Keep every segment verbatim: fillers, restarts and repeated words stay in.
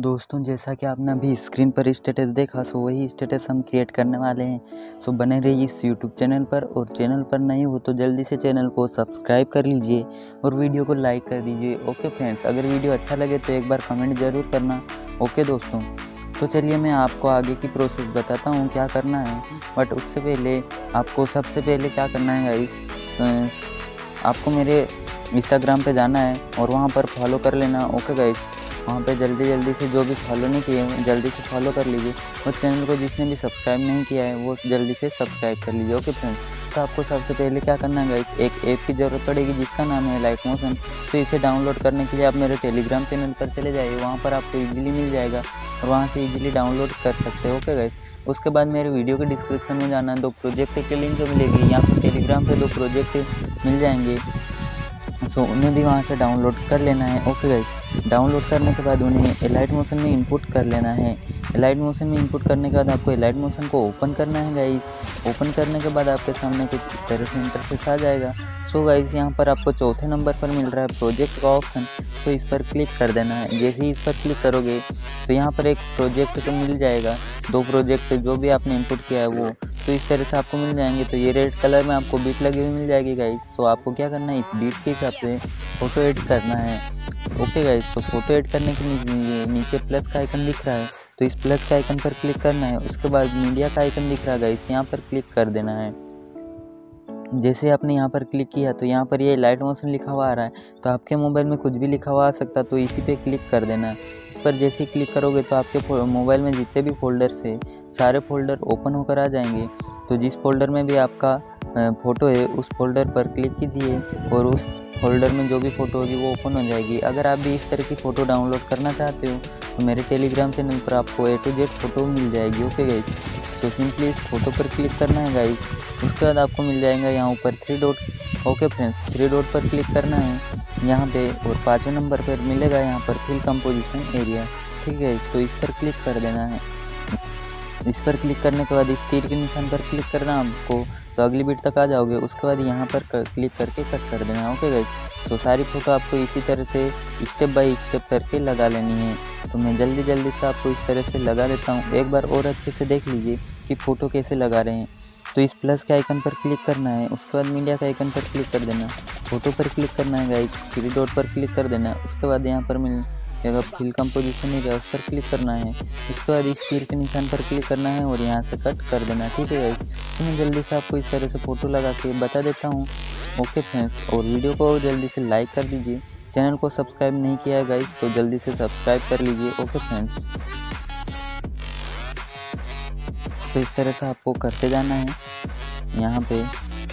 दोस्तों, जैसा कि आपने अभी स्क्रीन पर स्टेटस देखा, सो वही स्टेटस हम क्रिएट करने वाले हैं। सो बने रहिए इस यूट्यूब चैनल पर, और चैनल पर नए हो तो जल्दी से चैनल को सब्सक्राइब कर लीजिए और वीडियो को लाइक कर दीजिए। ओके फ्रेंड्स, अगर वीडियो अच्छा लगे तो एक बार कमेंट ज़रूर करना। ओके दोस्तों, तो चलिए मैं आपको आगे की प्रोसेस बताता हूँ क्या करना है। बट उससे पहले आपको सबसे पहले क्या करना है गाइस, आपको मेरे इंस्टाग्राम पे जाना है और वहाँ पर फॉलो कर लेना। ओके गाइस, वहाँ पे जल्दी जल्दी से जो भी फॉलो नहीं किए हैं जल्दी से फॉलो कर लीजिए, और चैनल को जिसने भी सब्सक्राइब नहीं किया है वो जल्दी से सब्सक्राइब कर लीजिए। ओके फ्रेंड्स, तो आपको सबसे पहले क्या करना है गाइस, एक ऐप की ज़रूरत पड़ेगी जिसका नाम है लाइट मोशन। तो इसे डाउनलोड करने के लिए आप मेरे टेलीग्राम चैनल पर चले जाइए, वहाँ पर आपको ईजिली मिल जाएगा और वहाँ से ईजिली डाउनलोड कर सकते हो। ओके गाइस, उसके बाद मेरे वीडियो के डिस्क्रिप्शन में जाना, दो प्रोजेक्ट की लिंक जो मिलेगी, यहाँ पर टेलीग्राम पर दो प्रोजेक्ट मिल जाएंगे, सो उन्हें भी वहाँ से डाउनलोड कर लेना है। ओके गाइस, डाउनलोड करने के बाद उन्हें एलाइट मोशन में इनपुट कर लेना है। एलाइट मोशन में इनपुट करने के बाद आपको एलाइट मोशन को ओपन करना है गाइस। ओपन करने के बाद आपके सामने कुछ इस तरह से इंटरफेस आ जाएगा। सो गाइस, यहाँ पर आपको चौथे नंबर पर मिल रहा है प्रोजेक्ट का ऑप्शन, तो इस पर क्लिक कर देना है। जैसे ही इस पर क्लिक करोगे तो यहाँ पर एक प्रोजेक्ट तो मिल जाएगा, दो प्रोजेक्ट जो भी आपने इनपुट किया है वो, तो इस तरह से आपको मिल जाएंगे। तो ये रेड कलर में आपको बीट लगी हुई मिल जाएगी गाइस। तो आपको क्या करना है, इस बीट के हिसाब से फ़ोटो एडिट करना है। ओके गाइस, तो फ़ोटो एडिट करने के नीचे नीचे प्लस का आइकन दिख रहा है, तो इस प्लस का आइकन पर क्लिक करना है। उसके बाद मीडिया का आइकन दिख रहा है गाइस, यहाँ पर क्लिक कर देना है। जैसे आपने यहाँ पर क्लिक किया तो यहाँ पर ये लाइट मोशन लिखा हुआ आ रहा है, तो आपके मोबाइल में कुछ भी लिखा हुआ आ सकता है, तो इसी पे क्लिक कर देना है। इस पर जैसे ही क्लिक करोगे तो आपके मोबाइल में जितने भी फोल्डर से सारे फोल्डर ओपन होकर आ जाएंगे। तो जिस फोल्डर में भी आपका फ़ोटो है उस फोल्डर पर क्लिक कीजिए और उस फोल्डर में जो भी फ़ोटो होगी वो ओपन हो जाएगी। अगर आप भी इस तरह की फ़ोटो डाउनलोड करना चाहते हो तो मेरे टेलीग्राम चैनल पर आपको ए टू जेड फ़ोटो मिल जाएगी। ओके गाइस, तो सिंपली इस फोटो पर क्लिक करना है गाइस। उसके बाद आपको मिल जाएगा यहाँ ऊपर three dot. Okay friends, three dot पर क्लिक करना है यहाँ पे, और पाँचवें नंबर पर मिलेगा यहाँ पर फिल कंपोजिशन एरिया। ठीक है, तो इस पर क्लिक कर देना है। इस पर क्लिक करने के बाद इस तीर के निशान पर क्लिक करना आपको, तो अगली बीट तक आ जाओगे। उसके बाद यहाँ पर क्लिक करके कट कर देना। ओके गाइस, तो सारी फ़ोटो आपको इसी तरह से स्टेप बाय स्टेप करके लगा लेनी है। तो मैं जल्दी जल्दी से आपको इस तरह से लगा देता हूँ, एक बार और अच्छे से देख लीजिए कि फ़ोटो कैसे लगा रहे हैं। तो इस प्लस के आइकन पर क्लिक करना है, उसके बाद मीडिया के आइकन पर क्लिक कर देना, फ़ोटो पर क्लिक करना है गाइस, थ्री डॉट पर क्लिक कर देना। उसके बाद यहाँ पर मिल जाएगा फिल कंपोजिशन एरिया, उस पर क्लिक करना है। उसके बाद इस तीर के निशान पर क्लिक करना है और यहाँ से कट कर देना। ठीक है गाइस, तो मैं जल्दी से आपको इस तरह से फ़ोटो लगा के बता देता हूँ। ओके फ्रेंड्स, और वीडियो को जल्दी से लाइक कर दीजिए। चैनल को सब्सक्राइब नहीं किया है गाइस तो जल्दी से सब्सक्राइब कर लीजिए। ओके फ्रेंड्स, तो इस तरह से आपको करते जाना है यहाँ पे।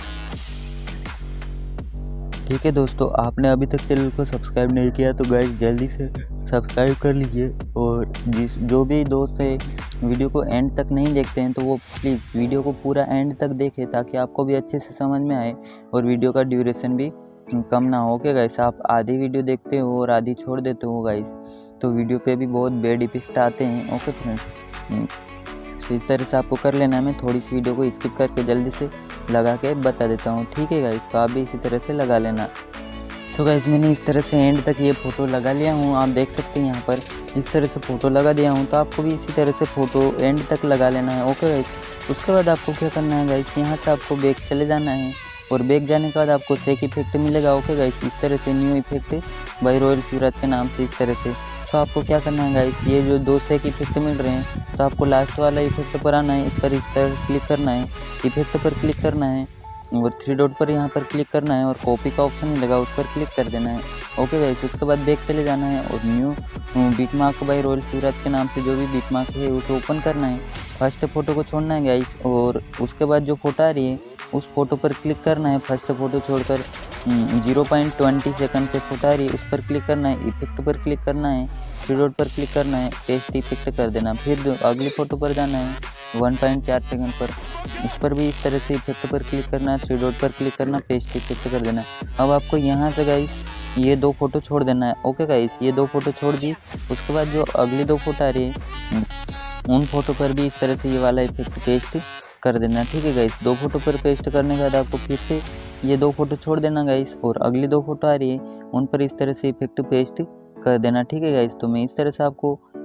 ठीक है दोस्तों, आपने अभी तक चैनल को सब्सक्राइब नहीं किया तो गाइस जल्दी से सब्सक्राइब कर लीजिए, और जिस जो भी दोस्त है वीडियो को एंड तक नहीं देखते हैं तो वो प्लीज़ वीडियो को पूरा एंड तक देखें, ताकि आपको भी अच्छे से समझ में आए और वीडियो का ड्यूरेशन भी कम ना हो। ओके गाइस, आप आधी वीडियो देखते हो और आधी छोड़ देते हो गाइस, तो वीडियो पे भी बहुत बैड इफेक्ट आते हैं। ओके फ्रेंड्स, तो इस तरह से आपको कर लेना है। मैं थोड़ी सी वीडियो को स्किप करके जल्दी से लगा के बता देता हूँ। ठीक है गाइस, तो आप भी इसी तरह से लगा लेना। सो गाइस, मैंने इस तरह से एंड तक ये फ़ोटो लगा लिया हूँ, आप देख सकते हैं यहाँ पर इस तरह से फ़ोटो लगा दिया हूँ। तो आपको भी इसी तरह से फ़ोटो एंड तक लगा लेना है। ओके गाइस, उसके बाद आपको क्या करना है गाइस, यहाँ से आपको बैक चले जाना है, और बैक जाने के बाद आपको सेक इफेक्ट मिलेगा। ओके गाइस, इस तरह से new effect by royal Shivraj के नाम से इस तरह से। तो आपको क्या करना है गाइस, ये जो दो सेक इफेक्ट मिल रहे हैं तो आपको लास्ट वाला इफेक्ट पर आना है, इस पर इस तरह क्लिक करना है, इफेक्ट पर क्लिक करना है और थ्री डॉट पर यहाँ पर क्लिक करना है और कॉपी का ऑप्शन मिलेगा उस पर क्लिक कर देना है। ओके गाइस, उसके बाद बैक चले जाना है और new beat mark by royal Shivraj के नाम से जो भी बीट मार्क है उसे ओपन करना है। फर्स्ट फ़ोटो को छोड़ना है गाइस, और उसके बाद जो फोटो आ रही है उस फोटो पर क्लिक करना है। फर्स्ट फ़ोटो छोड़कर जीरो पॉइंट ट्वेंटी सेकंड पे फोटो आ रही है, उस पर क्लिक करना है, इफेक्ट पर क्लिक करना है, थ्री डॉट पर क्लिक करना है, पेस्ट इफेक्ट कर देना। फिर अगली फ़ोटो पर जाना है वन पॉइंट फोर सेकंड पर, उस पर भी इस तरह से इफेक्ट पर क्लिक करना है, थ्री डॉट पर क्लिक करना, पेस्ट इफेक्ट कर देना। अब आपको यहाँ से गाइस ये दो फोटो छोड़ देना है। ओके गाइस, ये दो फोटो छोड़ दी, उसके बाद जो अगली दो फोटो आ रही है उन फोटो पर भी इस तरह से ये वाला इफेक्ट पेस्ट कर देना। ठीक है गाइस, दो फोटो पर पेस्ट करने के बाद आपको फिर से ये दो फोटो छोड़ देना गाइस, और अगली दो फोटो आ रही है उन पर इस तरह से इफेक्ट पेस्ट कर देना। ठीक है गाइस, तो मैं इस तरह से आपको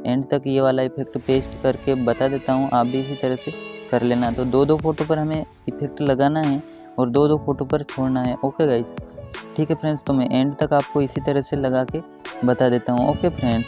एंड तक ये वाला इफेक्ट पेस्ट करके बता देता हूँ, आप भी इसी तरह से कर लेना। तो दो दो फोटो पर हमें इफेक्ट लगाना है और दो दो फोटो पर छोड़ना है। ओके गाइस, ठीक है फ्रेंड्स, तो मैं एंड तक आपको इसी तरह से लगा के बता देता हूँ। ओके फ्रेंड्स,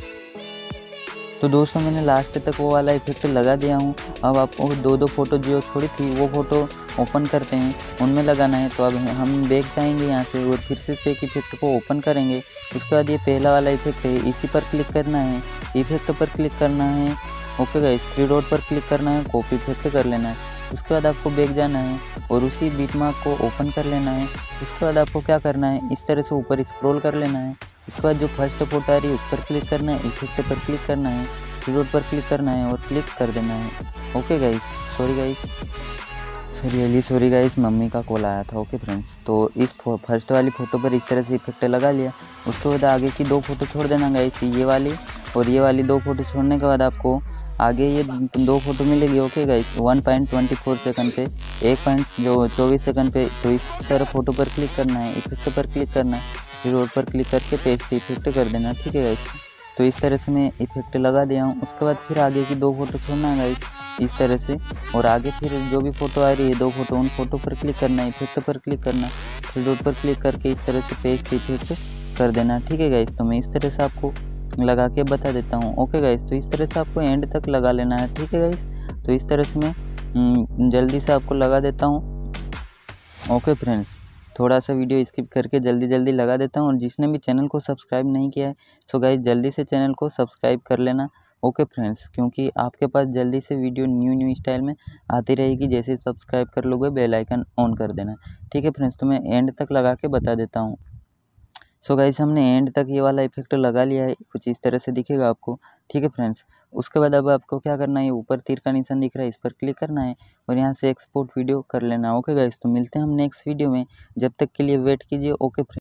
तो दोस्तों मैंने लास्ट तक वो वाला इफेक्ट लगा दिया हूँ। अब आपको दो दो फोटो जो छोड़ी थी वो फोटो ओपन करते हैं, उनमें लगाना है। तो अब हम बैक जाएंगे यहाँ से और फिर से एक इफेक्ट को ओपन करेंगे। उसके बाद ये पहला वाला इफेक्ट है, इसी पर क्लिक करना है, इफेक्ट पर क्लिक करना है। ओके गाइस, थ्री डॉट पर क्लिक करना है, कॉपी इफेक्ट कर लेना है। उसके बाद आपको बैक जाना है और उसी बिटमार्क को ओपन कर लेना है। उसके बाद आपको क्या करना है, इस तरह से ऊपर स्क्रॉल कर लेना है। उसके बाद जो फर्स्ट फोटो आ रही है उस पर क्लिक करना है, इफेक्ट पर क्लिक करना है, थ्री डॉट पर क्लिक करना है और क्लिक कर देना है। Okay guys, sorry guys, really sorry guys, mummy का कॉल आया था। ओके फ्रेंड्स, तो इस फर्स्ट वाली फ़ोटो पर इस तरह से इफेक्ट लगा लिया। उसके बाद आगे की दो फोटो छोड़ देना गाइस, ये वाली और ये वाली दो फोटो छोड़ने के बाद आपको आगे ये दो फोटो मिलेगी। Okay guys, one point twenty four second पे एक पॉइंट जो चौबीस सेकंड पे। तो इस तरह फोटो पर क्लिक करना है, इफेक्ट पर क्लिक करना है, फिर रोड पर क्लिक करके पेस्ट इफेक्ट कर देना। ठीक है गाइस, तो इस तरह से मैं इफेक्ट लगा दिया हूँ। उसके बाद फिर आगे की दो फोटो छोड़ना है गाइस इस तरह से, और आगे फिर जो भी फोटो आ रही है दो फोटो, उन फोटो पर क्लिक करना है, इफेक्ट पर क्लिक करना, फिर रोड पर क्लिक करके इस तरह से पेस्ट इफेक्ट कर देना। ठीक है गाइस, तो मैं इस तरह से आपको लगा के बता देता हूँ। ओके गाइस, तो इस तरह से आपको एंड तक लगा लेना है। ठीक है गाइस, तो इस तरह से मैं जल्दी से आपको लगा देता हूँ। ओके फ्रेंड्स, थोड़ा सा वीडियो स्किप करके जल्दी जल्दी लगा देता हूँ। और जिसने भी चैनल को सब्सक्राइब नहीं किया है सो गाइस जल्दी से चैनल को सब्सक्राइब कर लेना। ओके फ्रेंड्स, क्योंकि आपके पास जल्दी से वीडियो न्यू न्यू स्टाइल में आती रहेगी। जैसे सब्सक्राइब कर लोगे बेल आइकन ऑन कर देना। ठीक है फ्रेंड्स, तो मैं एंड तक लगा के बता देता हूँ। सो गाइस, हमने एंड तक ये वाला इफेक्ट लगा लिया है, कुछ इस तरह से दिखेगा आपको। ठीक है फ्रेंड्स, उसके बाद अब आपको क्या करना है, ऊपर तीर का निशान दिख रहा है, इस पर क्लिक करना है और यहाँ से एक्सपोर्ट वीडियो कर लेना है। ओके गाइस, तो मिलते हैं हम नेक्स्ट वीडियो में, जब तक के लिए वेट कीजिए। Okay friends.